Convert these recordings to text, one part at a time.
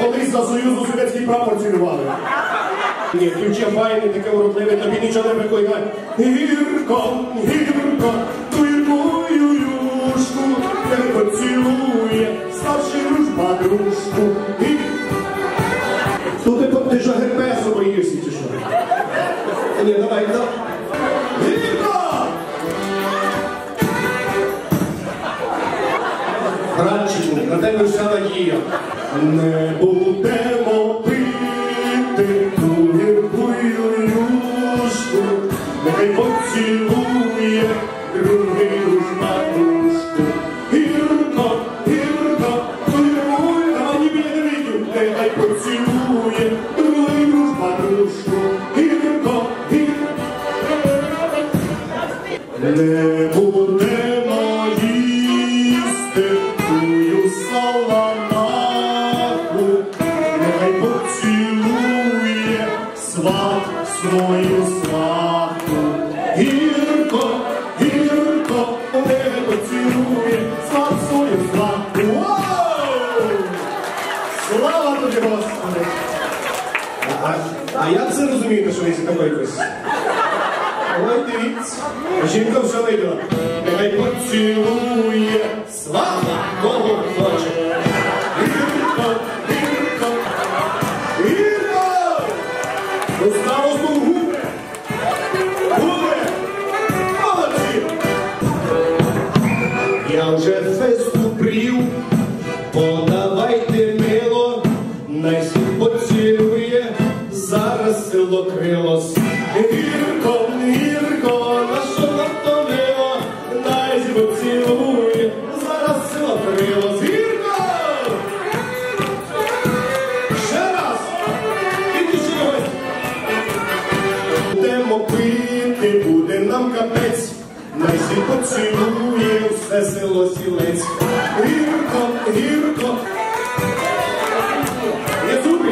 колись за Союзу совєтський прапор цілювали. Ні, ключе файний, таке уродливе, тобі нічого не приходить. Гірко, гірко, твою юшку, не поцілує старший дружба дружку. Ти що герпесу боїшся, чи що? Ні, давай, давай. Гірко! Братчику, на тебе вся надія. Не будемо пити ту гірку юшку, нехай поцілує другий дружба дружку. Гірко, гірко, ту гірку, давай ніби я не видю, нехай поцілує другий дружба дружку. Гірко, гірко, не будемо їсти тую саламаху, нехай поцілує сват свою сваху. Гірко, гірко, нехай поцілує сват свою сваху. Слава тобі, Господи! А як це розумієте, що ви такий якось? Ой, дивіться, жінка все виділа. Нехай поцілує слава, кого хоче. Гірко, гірко, гірко! До старосту губи! Губи! Молодці! Я вже фесту прів, подавайте мило, най сі поцілує, зараз село крилось. Гірко, гірко, на що натомило, най сі поцілує, зараз село крилось. Гірко! Ще раз! Тільки ще ось! Будемо пити, буде нам капець, най сі поцілує все село сілець. Гірко, гірко! Не зуби!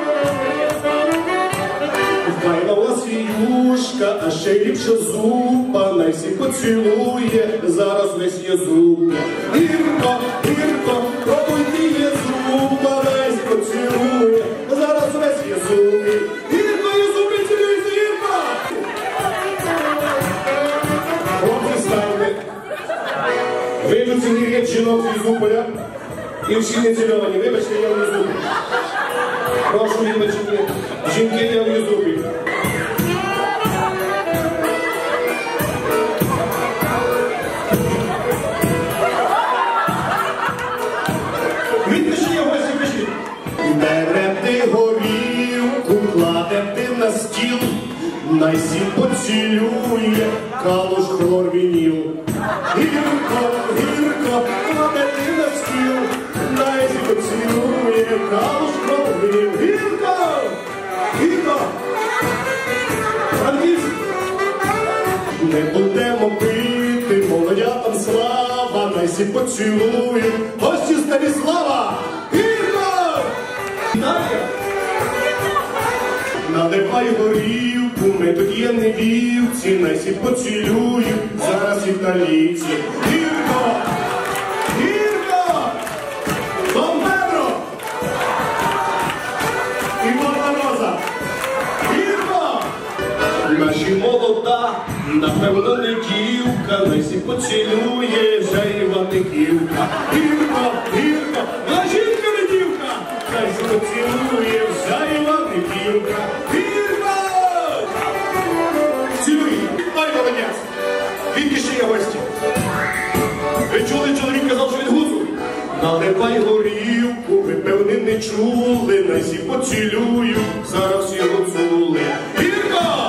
Файна у вас юшка, а ще ліпше зупа, най сі поцілує, зараз весь є зуба. Гірко, гірко, пробуйте є зуба, най сі поцілує, зараз весь є зуби. Гірко, є зуби, цілуйся, гірко! Хлопці, станьте. Вибачте, гір'єт жінок зі зуболя, і всі не цільовані. Вибачте, я в зуби. Прошу вибачення, жінки, я в зуби. Берем ти горілку, кладем ти на стіл, най сі поцілує калуш хлорвініл. Гірко, гірко, кладем ти на стіл, най сі поцілує калуш хлорвініл. Гірко, гірко, Франківськ. Не будемо пити, молодятам слава, най сі поцілує гості Станіслава. Наливай горілку, ми тут є невівці, най сі поцілують зараз італійці. Гірко! Гірко! Дон Педро! І Марта Роза! Гірко! Наші молода, напевно, не дівка, най сі поцілує вже Іваниківка. Гірко! Гірко! На жінка не дівка! Най сі поцілує вся Іваниківка. Гірко! Цілуй! Ой, молодець! Він ще є гості. Ви чули, чоловік казав, що він гуцул? Наливай горілку, ви певне не чули, най сі поцілую, зараз всі гуцули. Гірко!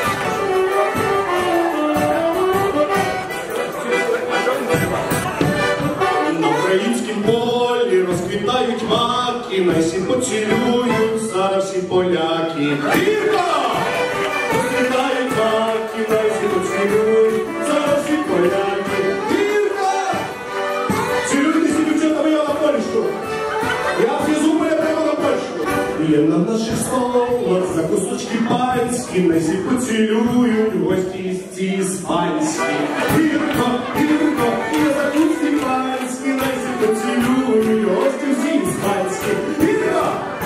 На українськім полі розквітають маки, най сі поцілують зараз всі поляки. Гірко! Розквітають маки, най сі поцілують зараз всі поляки. Гірко! Цілуйте сі дівчата, я на Польщу. Я всі зубри прямо на Польщу. Є на наших столах закусочки панські, най сі поцілують гості із ці іспанські. Гірко, гірко, є закуски панські, най сі поцілують гості всі іспанські. Гірко!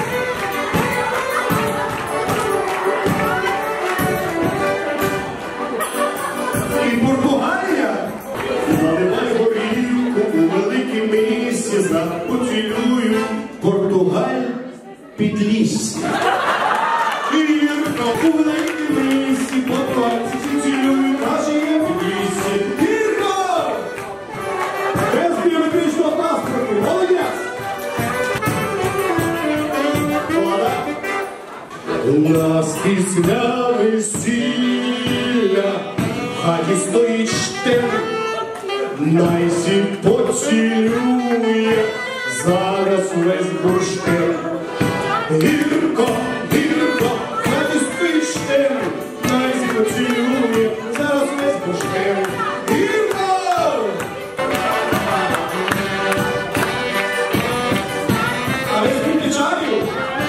підлісся. Гірко, у великій лісі, по пальці цілюю, каже я підлісся. Гірко! Без біометричного паспорту, молодець! У нас після весілля в хаті стоїть штем, найсі поцілює зараз весь бурштин. Гірко, гірко, в хаті стоїть штем, найсі поцілює зараз весь бурштин. Гірко! А ви спійте чаю?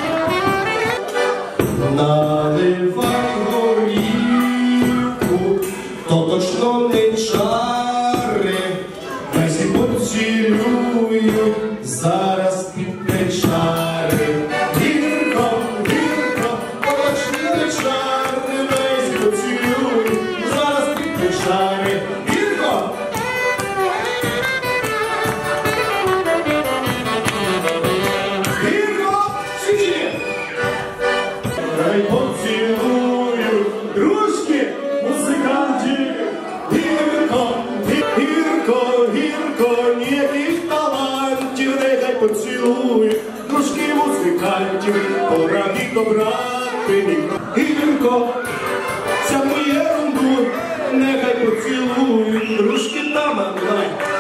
Наливай горілку, то точно не чари, найсі поцілюють зараз під печари. Гірко, гірко, то точно не чари, найсі поцілюють зараз під печари. Гірко! Гірко! Січі! Хай поцілують дружки, музиканті. Гірко, гірко, гірко, ніяких талантів, нехай поцілують дружки музикантів, пора відобрати. Гірко, ця моє ерунду, нехай поцілують дружки та мандалай.